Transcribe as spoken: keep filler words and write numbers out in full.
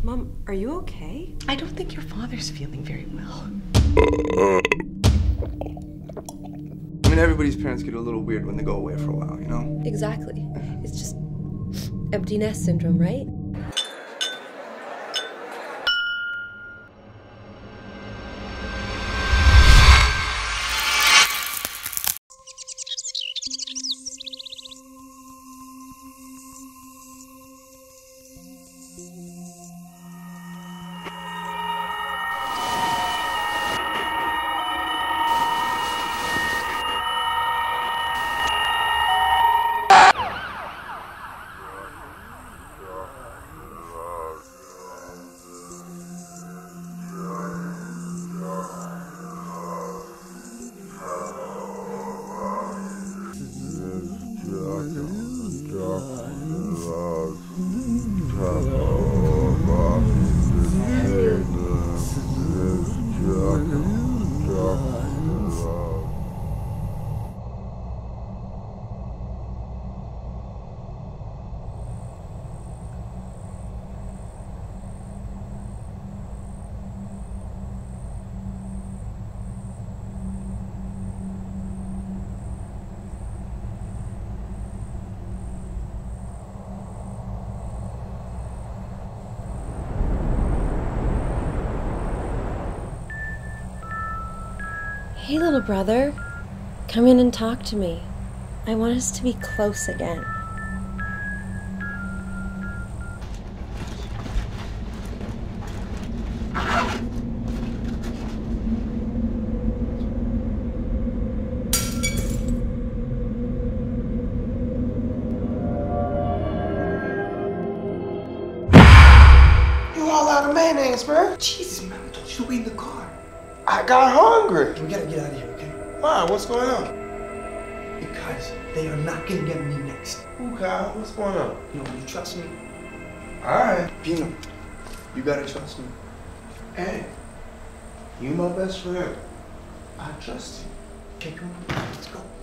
Mom, are you okay? I don't think your father's feeling very well. I mean, everybody's parents get a little weird when they go away for a while, you know? Exactly. It's just empty nest syndrome, right? Hey, little brother. Come in and talk to me. I want us to be close again. You all out of mayonnaise, bro. Jesus, man, I told you to wait in the car. I got hungry. We gotta get out of here, okay? Why? What's going on? Because they are not gonna get me next. Who, Kyle? What's going on? No, you trust me? Alright. Pino, you gotta trust me. Hey, you my best friend. I trust you. Okay, come on, let's go.